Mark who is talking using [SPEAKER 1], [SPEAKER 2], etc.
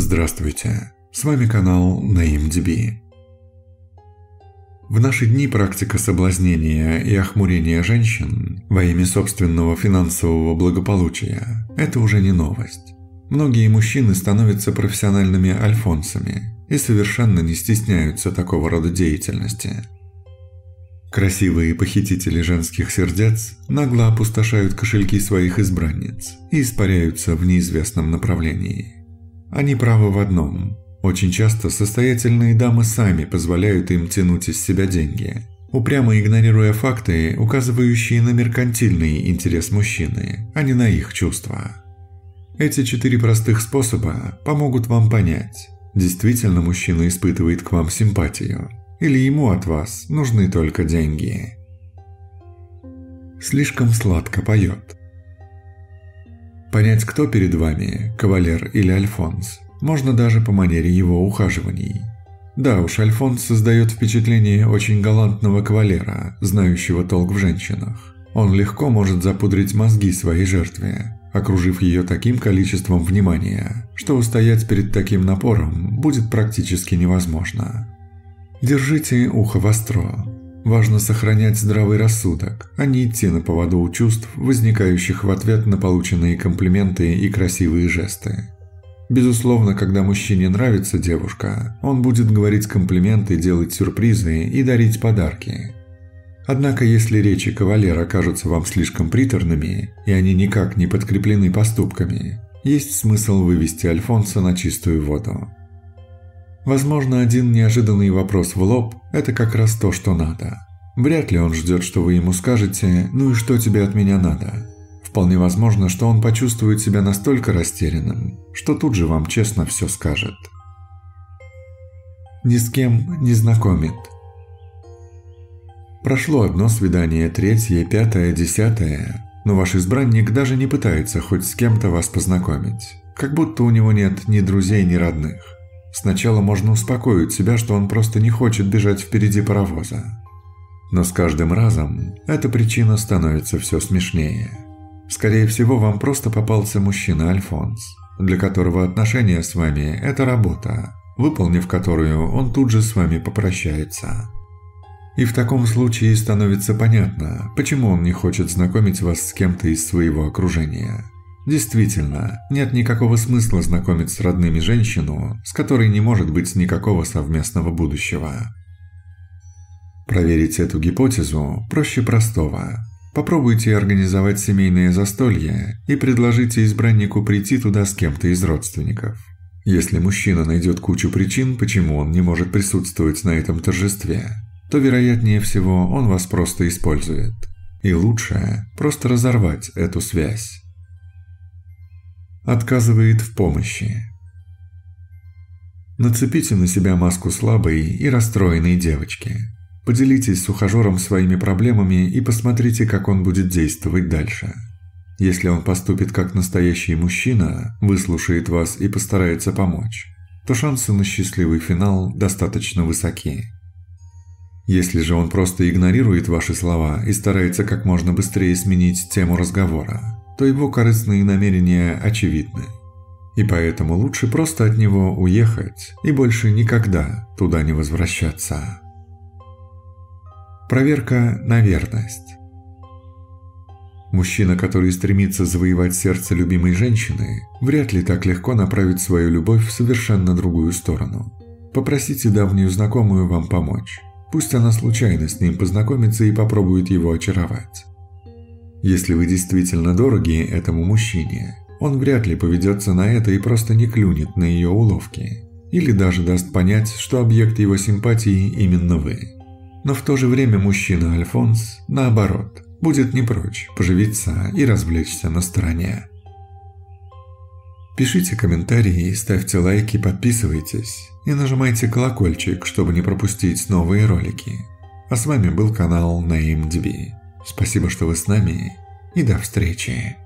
[SPEAKER 1] Здравствуйте, с вами канал NameDB. В наши дни практика соблазнения и охмурения женщин во имя собственного финансового благополучия – это уже не новость. Многие мужчины становятся профессиональными альфонсами и совершенно не стесняются такого рода деятельности. Красивые похитители женских сердец нагло опустошают кошельки своих избранниц и испаряются в неизвестном направлении. Они правы в одном. Очень часто состоятельные дамы сами позволяют им тянуть из себя деньги, упрямо игнорируя факты, указывающие на меркантильный интерес мужчины, а не на их чувства. Эти 4 простых способа помогут вам понять, действительно мужчина испытывает к вам симпатию, или ему от вас нужны только деньги. Слишком сладко поет. Понять, кто перед вами, кавалер или альфонс, можно даже по манере его ухаживаний. Да уж, альфонс создает впечатление очень галантного кавалера, знающего толк в женщинах. Он легко может запудрить мозги своей жертве, окружив ее таким количеством внимания, что устоять перед таким напором будет практически невозможно. Держите ухо востро. Важно сохранять здравый рассудок, а не идти на поводу у чувств, возникающих в ответ на полученные комплименты и красивые жесты. Безусловно, когда мужчине нравится девушка, он будет говорить комплименты, делать сюрпризы и дарить подарки. Однако, если речи кавалера кажутся вам слишком приторными, и они никак не подкреплены поступками, есть смысл вывести альфонса на чистую воду. Возможно, один неожиданный вопрос в лоб – это как раз то, что надо. Вряд ли он ждет, что вы ему скажете «ну и что тебе от меня надо?». Вполне возможно, что он почувствует себя настолько растерянным, что тут же вам честно все скажет. Ни с кем не знакомит. Прошло одно свидание, 3-е, 5-е, 10-е, но ваш избранник даже не пытается хоть с кем-то вас познакомить, как будто у него нет ни друзей, ни родных. Сначала можно успокоить себя, что он просто не хочет бежать впереди паровоза. Но с каждым разом эта причина становится все смешнее. Скорее всего, вам просто попался мужчина-альфонс, для которого отношения с вами – это работа, выполнив которую он тут же с вами попрощается. И в таком случае становится понятно, почему он не хочет знакомить вас с кем-то из своего окружения. Действительно, нет никакого смысла знакомить с родными женщину, с которой не может быть никакого совместного будущего. Проверить эту гипотезу проще простого. Попробуйте организовать семейное застолье и предложите избраннику прийти туда с кем-то из родственников. Если мужчина найдет кучу причин, почему он не может присутствовать на этом торжестве, то вероятнее всего он вас просто использует. И лучше просто разорвать эту связь. Отказывает в помощи. Нацепите на себя маску слабой и расстроенной девочки. Поделитесь с ухажером своими проблемами и посмотрите, как он будет действовать дальше. Если он поступит как настоящий мужчина, выслушает вас и постарается помочь, то шансы на счастливый финал достаточно высоки. Если же он просто игнорирует ваши слова и старается как можно быстрее сменить тему разговора, то его корыстные намерения очевидны. И поэтому лучше просто от него уехать и больше никогда туда не возвращаться. Проверка на верность. Мужчина, который стремится завоевать сердце любимой женщины, вряд ли так легко направит свою любовь в совершенно другую сторону. Попросите давнюю знакомую вам помочь. Пусть она случайно с ним познакомится и попробует его очаровать. Если вы действительно дороги этому мужчине, он вряд ли поведется на это и просто не клюнет на ее уловки, или даже даст понять, что объект его симпатии именно вы. Но в то же время мужчина-альфонс, наоборот, будет не прочь поживиться и развлечься на стороне. Пишите комментарии, ставьте лайки, подписывайтесь и нажимайте колокольчик, чтобы не пропустить новые ролики. А с вами был канал NameDB. Спасибо, что вы с нами, и до встречи.